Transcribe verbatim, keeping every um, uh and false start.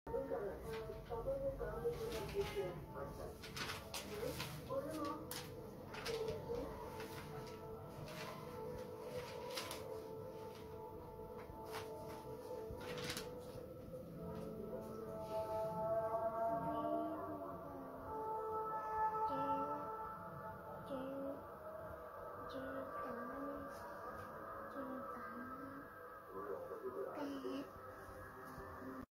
Look at it. Uh, probably the ground is going to be here.